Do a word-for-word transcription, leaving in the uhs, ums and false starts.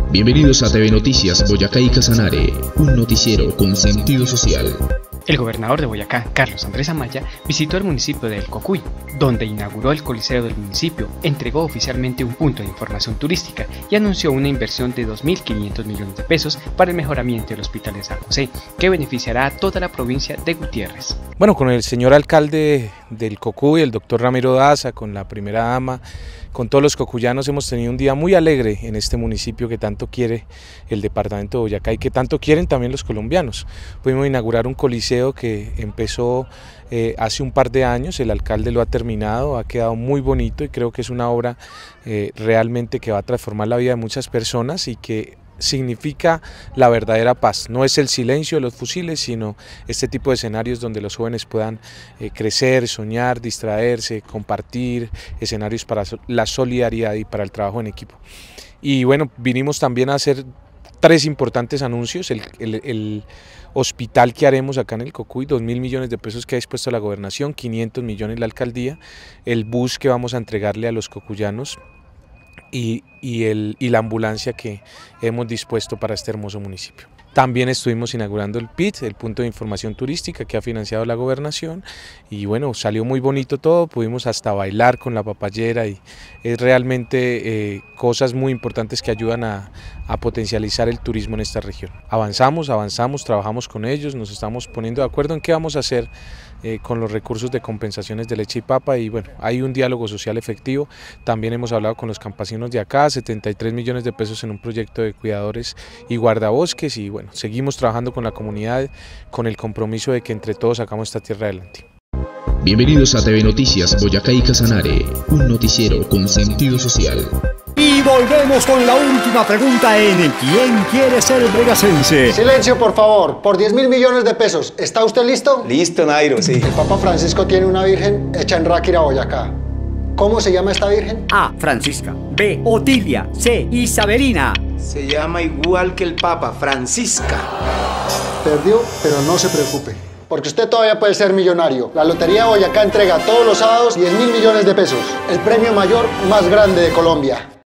Bienvenidos a T V Noticias Boyacá y Casanare, un noticiero con sentido social. El gobernador de Boyacá, Carlos Andrés Amaya, visitó el municipio de El Cocuy, donde inauguró el coliseo del municipio, entregó oficialmente un punto de información turística y anunció una inversión de dos mil quinientos millones de pesos para el mejoramiento del Hospital de San José, que beneficiará a toda la provincia de Gutiérrez. Bueno, con el señor alcalde del Cocuy, el doctor Ramiro Daza, con la primera dama, con todos los cocuyanos hemos tenido un día muy alegre en este municipio que tanto quiere el departamento de Boyacá y que tanto quieren también los colombianos. Pudimos inaugurar un coliseo que empezó eh, hace un par de años, el alcalde lo ha terminado, ha quedado muy bonito y creo que es una obra eh, realmente que va a transformar la vida de muchas personas y que significa la verdadera paz. No es el silencio de los fusiles, sino este tipo de escenarios donde los jóvenes puedan eh, crecer, soñar, distraerse, compartir, escenarios para la solidaridad y para el trabajo en equipo. Y bueno, vinimos también a hacer tres importantes anuncios, el, el, el hospital que haremos acá en el Cocuy, dos mil millones de pesos que ha dispuesto la gobernación, quinientos millones la alcaldía, el bus que vamos a entregarle a los cocuyanos, Y, y, el, y la ambulancia que hemos dispuesto para este hermoso municipio. También estuvimos inaugurando el P I T, el punto de información turística que ha financiado la gobernación y bueno, salió muy bonito todo, pudimos hasta bailar con la papayera y es realmente eh, cosas muy importantes que ayudan a, a potencializar el turismo en esta región. Avanzamos, avanzamos, trabajamos con ellos, nos estamos poniendo de acuerdo en qué vamos a hacer eh, con los recursos de compensaciones de leche y papa y bueno, hay un diálogo social efectivo. También hemos hablado con los campesinos de acá, setenta y tres millones de pesos en un proyecto de cuidadores y guardabosques y bueno, seguimos trabajando con la comunidad con el compromiso de que entre todos sacamos esta tierra adelante. Bienvenidos a T V Noticias Boyacá y Casanare, un noticiero con sentido social. Y volvemos con la última pregunta en el ¿Quién quiere ser boyacense? Silencio, por favor. Por diez mil millones de pesos, ¿está usted listo? Listo, Nairo, sí. El Papa Francisco tiene una virgen hecha en Ráquira, Boyacá. ¿Cómo se llama esta virgen? A. Francisca. B. Otilia. C. Isabelina. Se llama igual que el Papa, Francisca. Perdió, pero no se preocupe, porque usted todavía puede ser millonario. La Lotería Boyacá entrega todos los sábados diez mil millones de pesos, el premio mayor más grande de Colombia.